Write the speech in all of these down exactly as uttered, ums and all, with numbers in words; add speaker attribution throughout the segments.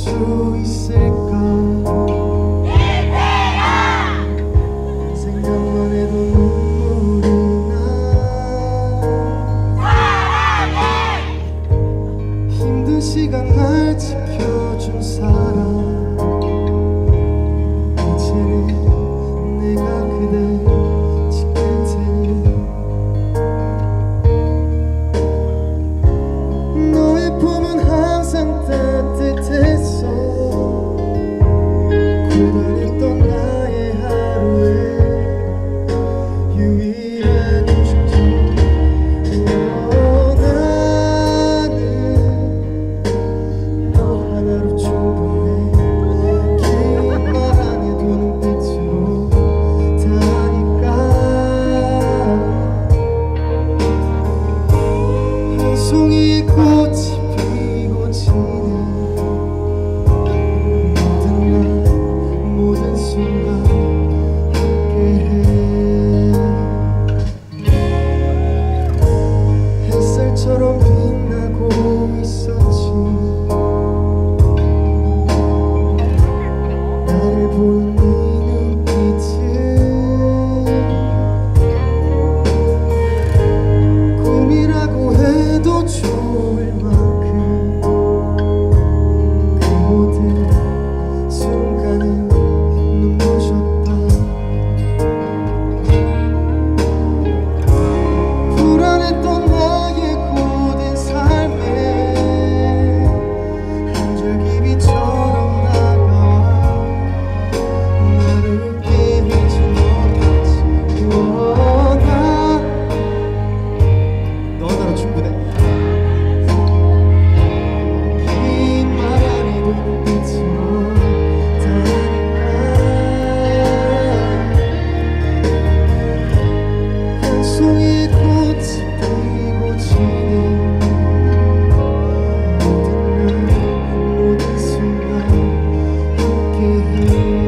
Speaker 1: 수 있을까? 생각만 해도 눈물이 나. 사랑해. 힘든 시간 날 지켜준 사람, 이제는 내가 그댈 지킬 테니. 너의 품은 항상 따뜻했어. 고단했던 나의 하루에 유일한 휴식지. 어, 나는 너 하나로 충분해. 긴 말 안 해도 눈빛으로 다니까. 한 송이의 꽃이 피고 지는 모든 날 모든 순간 함께해. 햇살처럼 빛나고 있었지. 나를 보는 네 눈빛은 꿈이라고 해도 좋을 만큼 그 모든 순간은 눈부셨다. 불안했던 나의 고된 삶에 한 줄기비처럼 다가와 나를 웃게 해준 너였지. 어, 나 너 하나로 충분해. 긴 말 안 해도 눈빛으로 다니까. 한 송이의 꽃이 피고 지는 모든 날 모든 순간 함께해.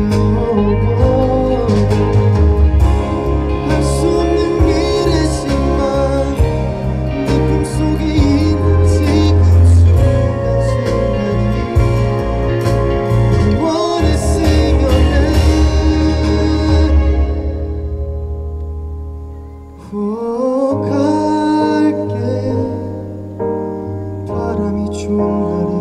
Speaker 1: 할 수 없는 미래지만 네 품속에 있는 지금 순간순간이 원했으면은 후 갈게. 바람이 좋은 날이